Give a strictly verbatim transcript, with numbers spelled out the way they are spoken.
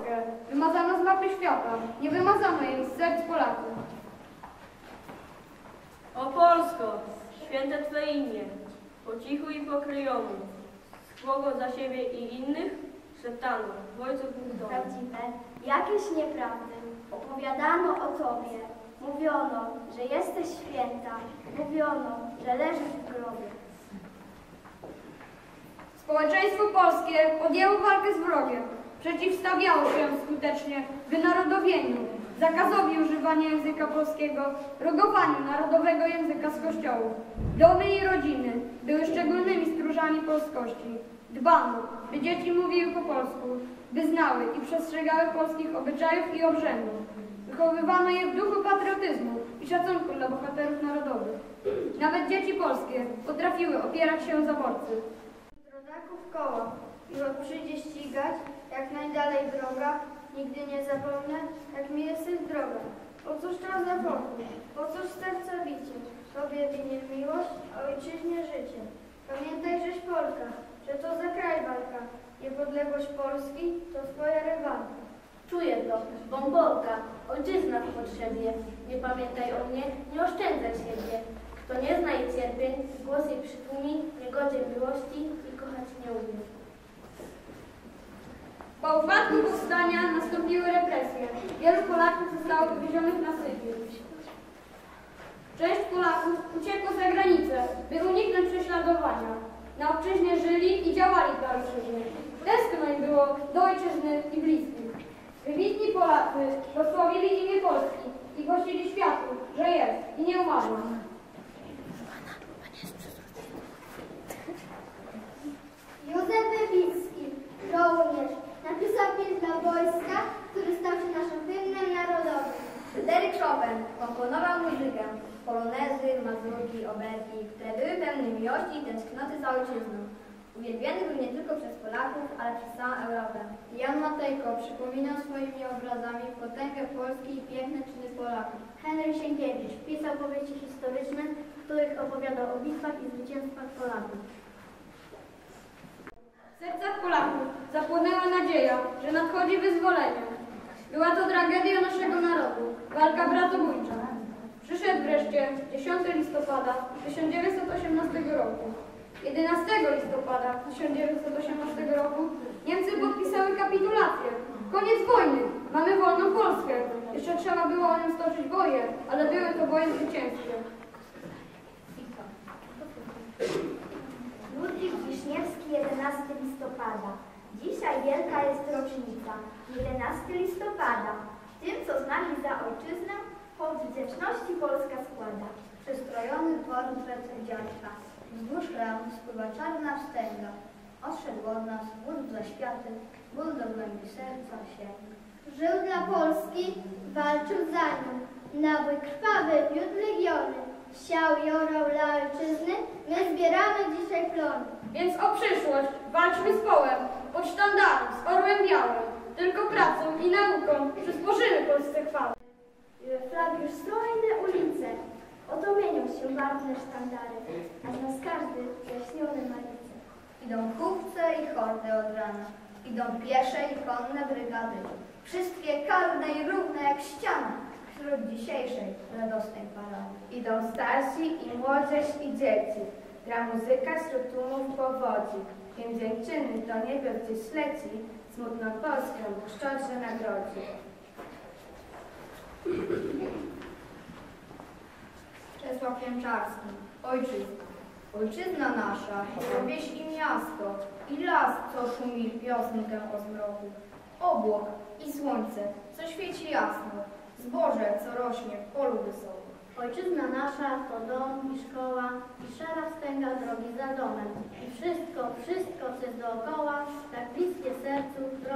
Polskę wymazano z mapy świata, nie wymazano jej z serc Polaków. O Polsko, święte Twe imię, po cichu i po kryjomu, słowo za siebie i innych szeptano w ojcu Bóg domu. Prawdziwe, jakieś nieprawdy, opowiadano o Tobie, mówiono, że jesteś święta, mówiono, że leżysz w grobie. Społeczeństwo polskie podjęło walkę z wrogiem, przeciwstawiało się skutecznie wynarodowieniu, zakazowi używania języka polskiego, rogowaniu narodowego języka z kościołów. Domy i rodziny były szczególnymi stróżami polskości. Dbano, by dzieci mówiły po polsku, by znały i przestrzegały polskich obyczajów i obrzędów. Wychowywano je w duchu patriotyzmu i szacunku dla bohaterów narodowych. Nawet dzieci polskie potrafiły opierać się o zaborcy. Rodaków koła, miło przyjdzie ścigać, jak najdalej droga, nigdy nie zapomnę, jak mi jesteś droga. Po cóż czas zapomnę, po cóż serca bicie, Tobie winien miłość, a ojczyźnie życie. Pamiętaj, żeś Polka, że to za kraj walka, niepodległość Polski to Twoja rywalka. Czuję to, bom Polka, ojczyzna w potrzebie. Nie pamiętaj o mnie, nie oszczędzaj siebie. Kto nie zna jej cierpień, głos jej przytłumi, nie godzi miłości i kochać nie umie. Po upadku powstania nastąpiły represje. Wielu Polaków zostało wywiezionych na Sybir. Część Polaków uciekło za granicę, by uniknąć prześladowania. Na obczyźnie żyli i działali dla ojczyzny. Tęskno im było do ojczyzny i bliskich. Wybitni Polacy prosławili imię Polski i głosili światu, że jest i nie umarła. Józef Wybicki, żołnierz, napisał pieśń dla wojska, który stał się naszym hymnem narodowym. Fryderyk Chopin komponował muzykę, polonezy, mazurki, oberki, które były pełne miłości i tęsknoty za ojczyzną. Uwielbiany był nie tylko przez Polaków, ale przez całą Europę. Jan Matejko przypominał swoimi obrazami potęgę Polski i piękne czyny Polaków. Henryk Sienkiewicz pisał powieści historyczne, w których opowiadał o bitwach i zwycięstwach Polaków. W sercach Polaków zapłonęła nadzieja, że nadchodzi wyzwolenie. Była to tragedia naszego narodu, walka bratobójcza. Przyszedł wreszcie dziesiątego listopada tysiąc dziewięćset osiemnastego roku. jedenastego listopada tysiąc dziewięćset osiemnastego roku Niemcy podpisały kapitulację. Koniec wojny! Mamy wolną Polskę. Jeszcze trzeba było o nią stoczyć boje, ale były to boje zwycięskie. Ludwik Wiśniewski, jedenastego listopada. Dzisiaj wielka jest rocznica, jedenastego listopada. Tym, co z nami za ojczyznę, hołd wdzięczności Polska składa. Przystrojony dwór pleców dziadka, wzdłuż ram spływa czarna wstęga. Odszedł od nas ból za światy, ból do głębi serca sięga. Żył dla Polski, walczył za nią, nabój krwawy wiódł legiony. Siał i orał dla ojczyzny, my zbieramy dzisiaj plony. Więc o przyszłość walczmy z połem, pod sztandarem, z orłem białym. Tylko pracą i nauką przysporzymy Polsce chwałę. We flag już strojne ulice, oto mienią się barwne sztandary, a z nas każdy jaśniony ma lice. Idą chówce i hordy od rana, idą piesze i konne brygady. Wszystkie karne i równe jak ściana wśród dzisiejszej radosnej parady. Idą starsi i młodzież i dzieci, gra muzyka wśród tłumów powodzi. Im dziękczyny do nieba gdzieś leci, smutną Polskę szczodrze nagrodzi. Czesław Jęczarski, ojczyzna. Ojczyzna nasza, to wieś i miasto, i las, co szumi piosenkę o zmroku. Obłok i słońce, co świeci jasno, zboże, co rośnie w polu wysoko. Ojczyzna nasza to dom i szkoła, i szara wstęga drogi za domem. I wszystko, wszystko, co jest dookoła, tak bliskie sercu,